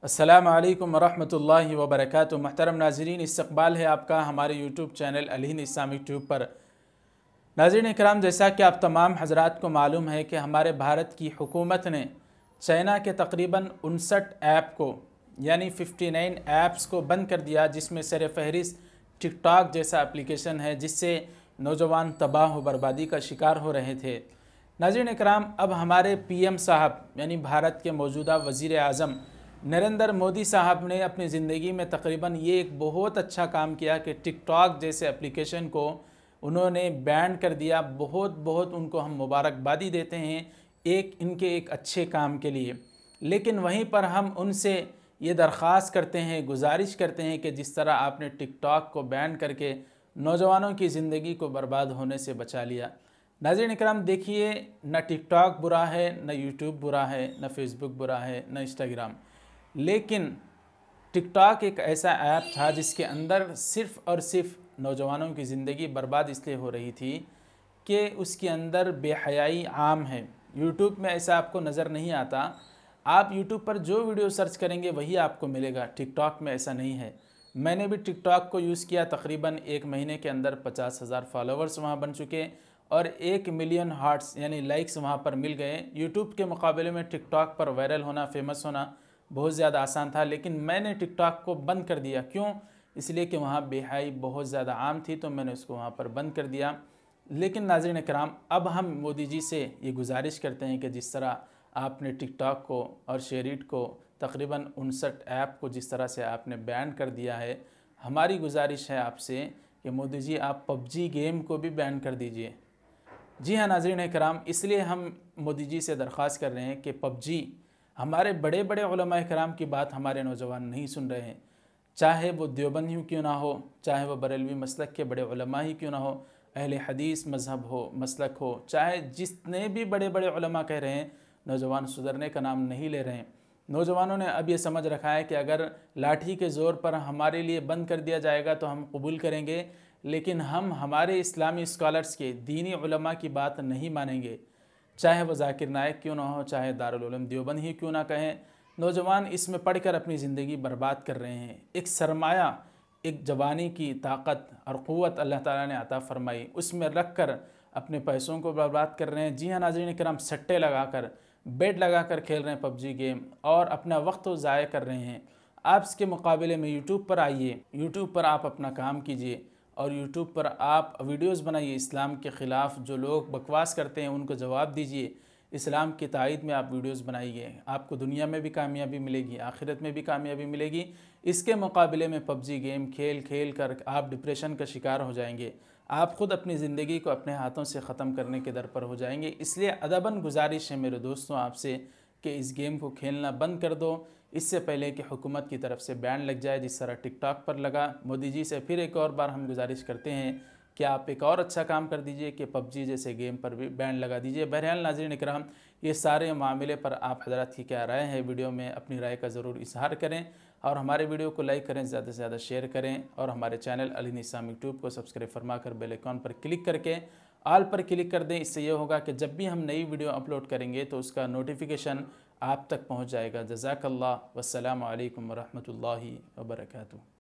अस्सलामु अलैकुम वरहमतुल्लाहि वबरकातुहू। महतरम नाज़रीन, इस्तक़बाल है आपका हमारे YouTube channel Al Hind Islamic tube पर। नाज़रीन इकराम, जैसा कि आप तमाम हज़रात को मालूम है कि हमारे भारत की हुकूमत ने चाइना के तकरीबन 59 ऐप को यानी 59 ऐप्स को बंद कर दिया, जिसमें सर फहरिस्त टिकटॉक जैसा एप्लीकेशन है, जिससे नौजवान तबाह व बर्बादी का शिकार हो रहे थे। नाज़रीन इकराम, अब हमारे पीएम साहब यानी भारत के मौजूदा वज़ीर आज़म नरेंद्र मोदी साहब ने अपनी ज़िंदगी में तकरीबन ये एक बहुत अच्छा काम किया कि टिकटॉक जैसे एप्लीकेशन को उन्होंने बैन कर दिया। बहुत बहुत उनको हम मुबारकबादी देते हैं इनके एक अच्छे काम के लिए। लेकिन वहीं पर हम उनसे ये दरख्वास्त करते हैं, गुजारिश करते हैं कि जिस तरह आपने टिकटॉक को बैन करके नौजवानों की ज़िंदगी को बर्बाद होने से बचा लिया। नाज़रीन इकराम, देखिए, न टिकटॉक बुरा है, न यूट्यूब बुरा है, न फेसबुक बुरा है, न इंस्टाग्राम, लेकिन टिकटॉक एक ऐसा ऐप था जिसके अंदर सिर्फ़ और सिर्फ नौजवानों की ज़िंदगी बर्बाद इसलिए हो रही थी कि उसके अंदर बेहयाई आम है। यूट्यूब में ऐसा आपको नज़र नहीं आता। आप यूट्यूब पर जो वीडियो सर्च करेंगे वही आपको मिलेगा। टिकटॉक में ऐसा नहीं है। मैंने भी टिकटॉक को यूज़ किया, तकरीबन 1 महीने के अंदर 50,000 फॉलोवर्स वहाँ बन चुके और 1 मिलियन हार्ट्स यानी लाइक्स वहाँ पर मिल गए। यूट्यूब के मुकाबले में टिकटॉक पर वायरल होना, फेमस होना बहुत ज़्यादा आसान था, लेकिन मैंने टिकटॉक को बंद कर दिया। क्यों? इसलिए कि वहाँ बेहयाई बहुत ज़्यादा आम थी, तो मैंने उसको वहाँ पर बंद कर दिया। लेकिन नाज़रीन इकराम, अब हम मोदी जी से ये गुजारिश करते हैं कि जिस तरह आपने टिकटॉक को और शेयरिट को तकरीबन 59 ऐप को जिस तरह से आपने बैन कर दिया है, हमारी गुजारिश है आपसे कि मोदी जी आप पबजी गेम को भी बैन कर दीजिए। जी हाँ नाज़रीन इकराम, इसलिए हम मोदी जी से दरख्वास्त कर रहे हैं कि पबजी, हमारे बड़े बड़े उलमा किराम की बात हमारे नौजवान नहीं सुन रहे हैं, चाहे वो देवबंदी क्यों ना हो, चाहे वो बरेलवी मसलक के बड़े उलमा ही क्यों ना हो, अहले हदीस मज़हब हो, मसलक हो, चाहे जितने भी बड़े बड़े उलमा कह रहे हैं, नौजवान सुधरने का नाम नहीं ले रहे हैं। नौजवानों ने अब ये समझ रखा है कि अगर लाठी के ज़ोर पर हमारे लिए बंद कर दिया जाएगा तो हम कबूल करेंगे, लेकिन हम हमारे इस्लामी स्कॉलर्स के दीनी उलमा की बात नहीं मानेंगे, चाहे वह जाकिर नायक क्यों ना हो, चाहे दारुल उलूम देवबंद ही क्यों ना कहें। नौजवान इसमें पढ़कर अपनी ज़िंदगी बर्बाद कर रहे हैं। एक सरमाया, एक जवानी की ताकत और क़ुव्वत अल्लाह ताला ने अता फ़रमाई, उसमें रख कर अपने पैसों को बर्बाद कर रहे हैं। जी हाँ नाज़रीन किराम, सट्टे लगाकर, बेट लगाकर खेल रहे हैं पबजी गेम और अपना वक्त तो ज़ाया कर रहे हैं। आप इसके मुकाबले में यूट्यूब पर आइए, यूट्यूब पर आप अपना काम कीजिए और यूट्यूब पर आप वीडियोस बनाइए। इस्लाम के ख़िलाफ़ जो लोग बकवास करते हैं उनको जवाब दीजिए। इस्लाम की तायद में आप वीडियोस बनाइए, आपको दुनिया में भी कामयाबी मिलेगी, आखिरत में भी कामयाबी मिलेगी। इसके मुकाबले में पबजी गेम खेल खेल कर आप डिप्रेशन का शिकार हो जाएंगे। आप ख़ुद अपनी ज़िंदगी को अपने हाथों से ख़त्म करने के दर पर हो जाएंगे। इसलिए अदबन गुजारिश है मेरे दोस्तों आपसे कि इस गेम को खेलना बंद कर दो, इससे पहले कि हुकूमत की तरफ से बैन लग जाए, जिस तरह टिकटॉक पर लगा। मोदी जी से फिर एक और बार हम गुजारिश करते हैं कि आप एक और अच्छा काम कर दीजिए कि पबजी जैसे गेम पर भी बैन लगा दीजिए। बहरहाल नाज़रीन इकराम, ये सारे मामले पर आप हज़रात की क्या राय है, वीडियो में अपनी राय का ज़रूर इजहार करें और हमारे वीडियो को लाइक करें, ज़्यादा से ज़्यादा शेयर करें और हमारे चैनल अल-हिंद इस्लामिक ट्यूब को सब्सक्राइब फरमा कर बेल आइकॉन पर क्लिक करके ऑल पर क्लिक कर दें। इससे ये होगा कि जब भी हम नई वीडियो अपलोड करेंगे तो उसका नोटिफिकेशन आप तक पहुँच जाएगा। जज़ाकल्लाह, वस्सलामु अलैकुम वरहमतुल्लाहि वबरकातुहू।